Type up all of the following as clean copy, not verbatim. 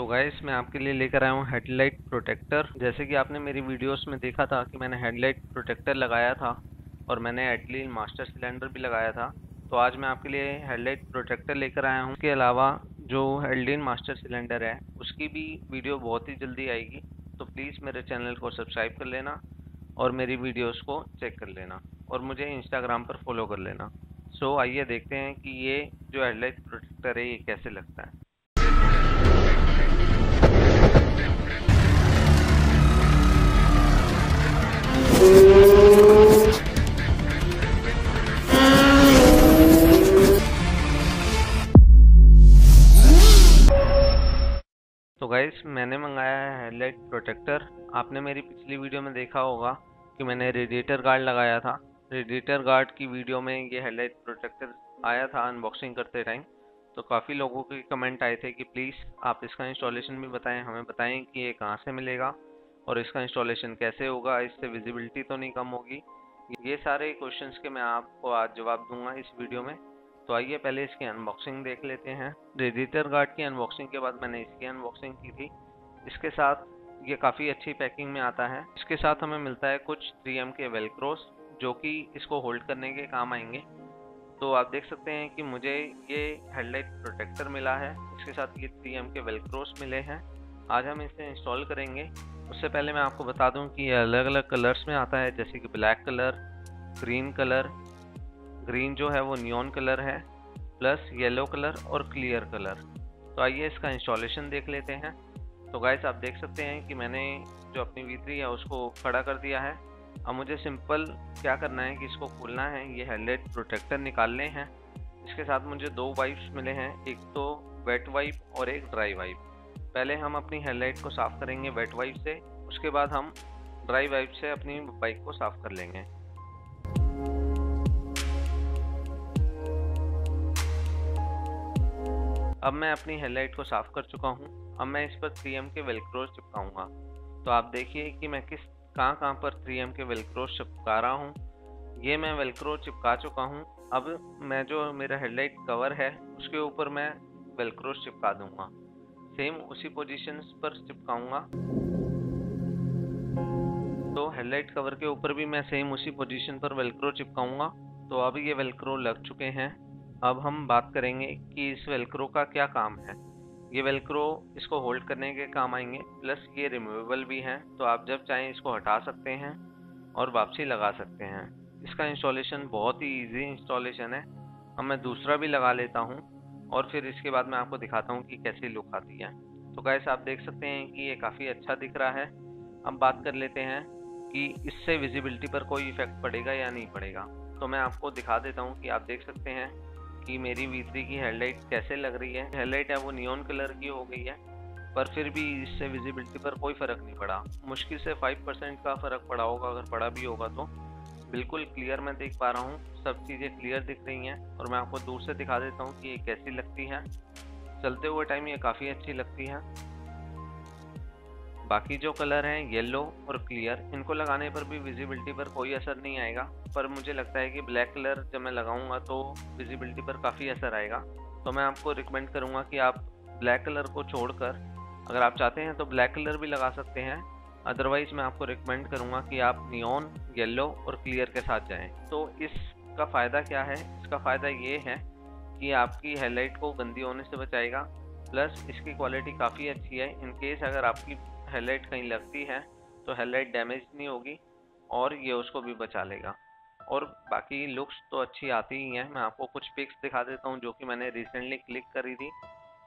तो गाइस मैं आपके लिए लेकर आया हूँ हेडलाइट प्रोटेक्टर। जैसे कि आपने मेरी वीडियोस में देखा था कि मैंने हेडलाइट प्रोटेक्टर लगाया था और मैंने एटलीन मास्टर सिलेंडर भी लगाया था। तो आज मैं आपके लिए हेडलाइट प्रोटेक्टर लेकर आया हूँ। इसके अलावा जो एटलीन मास्टर सिलेंडर है उसकी भी वीडियो बहुत ही जल्दी आएगी, तो प्लीज़ मेरे चैनल को सब्सक्राइब कर लेना और मेरी वीडियोस को चेक कर लेना और मुझे इंस्टाग्राम पर फॉलो कर लेना। सो आइए देखते हैं कि ये जो हेडलाइट प्रोटेक्टर है ये कैसे लगता है। तो गाइस मैंने मंगाया है हेडलाइट प्रोटेक्टर। आपने मेरी पिछली वीडियो में देखा होगा कि मैंने रेडिएटर गार्ड लगाया था। रेडिएटर गार्ड की वीडियो में ये हेडलाइट प्रोटेक्टर आया था अनबॉक्सिंग करते टाइम। तो काफ़ी लोगों के कमेंट आए थे कि प्लीज़ आप इसका इंस्टॉलेशन भी बताएं, हमें बताएं कि ये कहाँ से मिलेगा और इसका इंस्टॉलेशन कैसे होगा, इससे विजिबिलिटी तो नहीं कम होगी। ये सारे क्वेश्चंस के मैं आपको आज जवाब दूंगा इस वीडियो में। तो आइए पहले इसकी अनबॉक्सिंग देख लेते हैं। रेडिएटर गार्ड की अनबॉक्सिंग के बाद मैंने इसकी अनबॉक्सिंग की थी। इसके साथ ये काफ़ी अच्छी पैकिंग में आता है। इसके साथ हमें मिलता है कुछ 3M के वेलक्रोस जो कि इसको होल्ड करने के काम आएंगे। तो आप देख सकते हैं कि मुझे ये हेडलाइट प्रोटेक्टर मिला है, इसके साथ ये 3M के वेलक्रोस मिले हैं। आज हम इसे इंस्टॉल करेंगे। उससे पहले मैं आपको बता दूं कि ये अलग अलग कलर्स में आता है, जैसे कि black colour, green colour, green जो है वो नियॉन कलर है, प्लस येलो कलर और क्लियर कलर। तो आइए इसका इंस्टॉलेशन देख लेते हैं। तो गाइस आप देख सकते हैं कि मैंने जो अपनी V3 है उसको खड़ा कर दिया है। अब मुझे सिंपल क्या करना है कि इसको खोलना है, ये हेडलाइट प्रोटेक्टर निकालने हैं। इसके साथ मुझे 2 वाइप्स मिले हैं, एक तो वेट वाइप और एक ड्राई वाइप। पहले हम अपनी हेडलाइट को साफ़ करेंगे वेट वाइप से, उसके बाद हम ड्राई वाइप से अपनी बाइक को साफ़ कर लेंगे। अब मैं अपनी हेडलाइट को साफ़ कर चुका हूँ। अब मैं इस पर 3M के वेलक्रोस चिपकाऊंगा। तो आप देखिए कि मैं कहाँ पर 3M के वेलक्रोस चिपका रहा हूँ। ये मैं वेलक्रो चिपका चुका हूँ। अब मैं जो मेरा हेडलाइट कवर है उसके ऊपर मैं वेलक्रोस चिपका दूंगा। सेम उसी पोजीशन पर चिपकाऊंगा। तो हेडलाइट कवर के ऊपर भी मैं सेम उसी पोजीशन पर वेलक्रो चिपकाऊंगा। तो अब ये वेलक्रो लग चुके हैं। अब हम बात करेंगे कि इस वेलक्रो का क्या काम है। ये वेलक्रो इसको होल्ड करने के काम आएंगे, प्लस ये रिमूवेबल भी हैं, तो आप जब चाहें इसको हटा सकते हैं और वापसी लगा सकते हैं। इसका इंस्टॉलेशन बहुत ही इजी इंस्टॉलेशन है। अब मैं दूसरा भी लगा लेता हूँ और फिर इसके बाद मैं आपको दिखाता हूँ कि कैसी लुक आती है। तो गाइस आप देख सकते हैं कि ये काफ़ी अच्छा दिख रहा है। अब बात कर लेते हैं कि इससे विजिबिलिटी पर कोई इफेक्ट पड़ेगा या नहीं पड़ेगा। तो मैं आपको दिखा देता हूँ कि आप देख सकते हैं कि मेरी V3 की हेडलाइट कैसे लग रही है। हेडलाइट है वो नियॉन कलर की हो गई है, पर फिर भी इससे विजिबिलिटी पर कोई फ़र्क नहीं पड़ा। मुश्किल से 5% का फ़र्क पड़ा होगा, अगर पड़ा भी होगा तो। बिल्कुल क्लियर मैं देख पा रहा हूँ, सब चीज़ें क्लियर दिख रही हैं। और मैं आपको दूर से दिखा देता हूँ कि ये कैसी लगती है। चलते हुए टाइम ये काफ़ी अच्छी लगती है। बाकी जो कलर हैं येलो और क्लियर, इनको लगाने पर भी विजिबिलिटी पर कोई असर नहीं आएगा, पर मुझे लगता है कि ब्लैक कलर जब मैं लगाऊंगा तो विजिबिलिटी पर काफ़ी असर आएगा। तो मैं आपको रिकमेंड करूंगा कि आप ब्लैक कलर को छोड़कर, अगर आप चाहते हैं तो ब्लैक कलर भी लगा सकते हैं, अदरवाइज मैं आपको रिकमेंड करूंगा कि आप नियॉन, येलो और क्लियर के साथ जाएँ। तो इसका फ़ायदा क्या है? इसका फ़ायदा ये है कि आपकी हेडलाइट को गंदी होने से बचाएगा, प्लस इसकी क्वालिटी काफ़ी अच्छी है। इन केस अगर आपकी हेडलाइट कहीं लगती है तो हेडलाइट डैमेज नहीं होगी और ये उसको भी बचा लेगा। और बाकी लुक्स तो अच्छी आती ही हैं। मैं आपको कुछ पिक्स दिखा देता हूँ जो कि मैंने रिसेंटली क्लिक करी थी।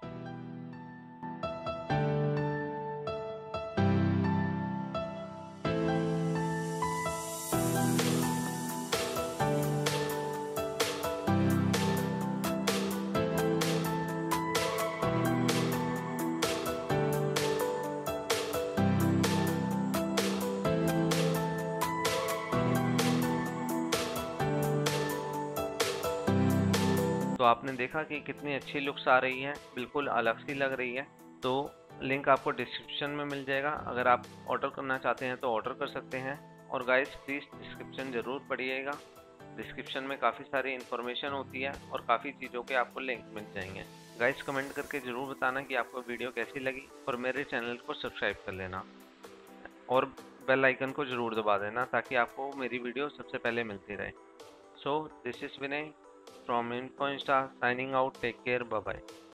तो आपने देखा कि कितनी अच्छी लुक्स आ रही है, बिल्कुल अलग सी लग रही है। तो लिंक आपको डिस्क्रिप्शन में मिल जाएगा, अगर आप ऑर्डर करना चाहते हैं तो ऑर्डर कर सकते हैं। और गाइस प्लीज़ डिस्क्रिप्शन ज़रूर पढ़िएगा, डिस्क्रिप्शन में काफ़ी सारी इन्फॉर्मेशन होती है और काफ़ी चीज़ों के आपको लिंक मिल जाएंगे। गाइस कमेंट करके ज़रूर बताना कि आपको वीडियो कैसी लगी और मेरे चैनल को सब्सक्राइब कर लेना और बेल आइकन को ज़रूर दबा देना ताकि आपको मेरी वीडियो सबसे पहले मिलती रहे। So this is Vinay from Info Insta signing out. Take care, bye bye.